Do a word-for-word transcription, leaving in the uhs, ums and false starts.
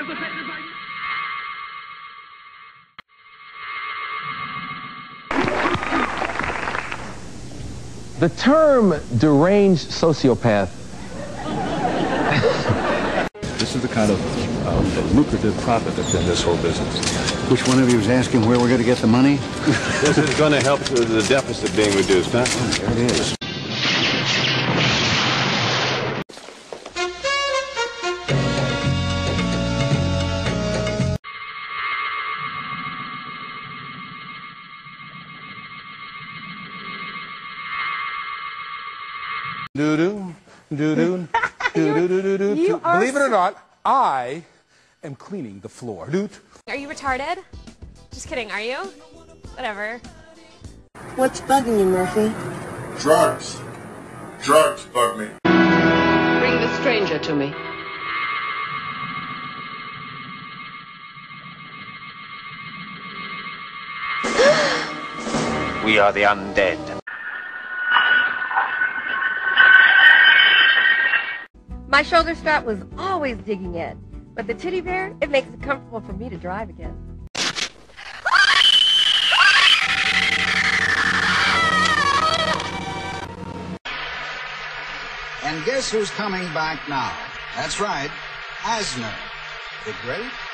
The term deranged sociopath. This is the kind of uh, lucrative profit that's in this whole business. Which one of you is asking where we're going to get the money? This is going to help the deficit being reduced, huh? There it is. Doo-doo, doo-doo, doo-doo-doo-doo-doo. You are Believe it or not, I am cleaning the floor. Doot. Are you retarded? Just kidding, are you? Whatever. What's bugging you, Murphy? Drugs. Drugs bug me. Bring the stranger to me. We are the undead. My shoulder strap was always digging in, but the teddy bear, it makes it comfortable for me to drive again. And guess who's coming back now? That's right, Asner, the great